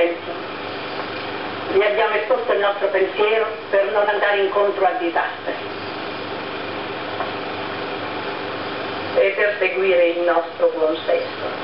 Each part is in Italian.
silenzio. Vi abbiamo esposto il nostro pensiero per non andare incontro a disastri e per seguire il nostro buon senso.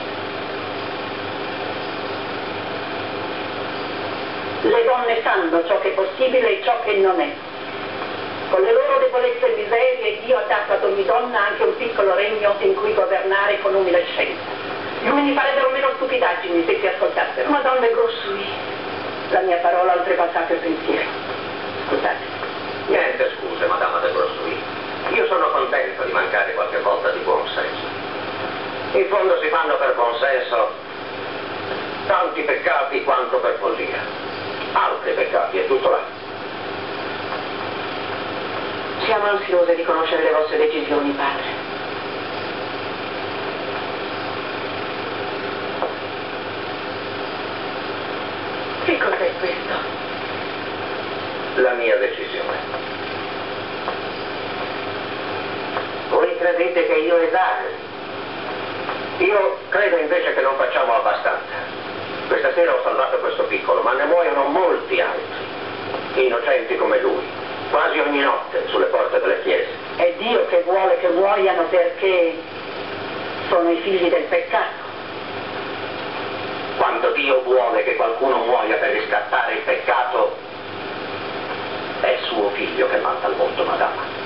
Le donne sanno ciò che è possibile e ciò che non è. Con le loro debolezze e miserie Dio ha dato ad ogni donna anche un piccolo regno in cui governare con umile scienza. Gli uomini farebbero meno stupidaggini se si ascoltassero. Madonna Grossuì, la mia parola ha oltrepassato il pensiero. Scusate. Niente scuse, Madama de Grossuì. Io sono contento di mancare qualche volta di buon senso. In fondo si fanno per buon senso tanti peccati quanto per follia. Altri peccati, è tutto là. Siamo ansiose di conoscere le vostre decisioni, padre. Che cos'è questo? La mia decisione. Voi credete che io esageri? Io credo invece che non facciamo abbastanza. Questa sera ho salvato questo piccolo, ma ne muoiono molti altri, innocenti come lui, quasi ogni notte sulle porte delle chiese. È Dio che vuole che muoiano perché sono i figli del peccato. Quando Dio vuole che qualcuno muoia per riscattare il peccato, è suo figlio che manda al mondo, Madama.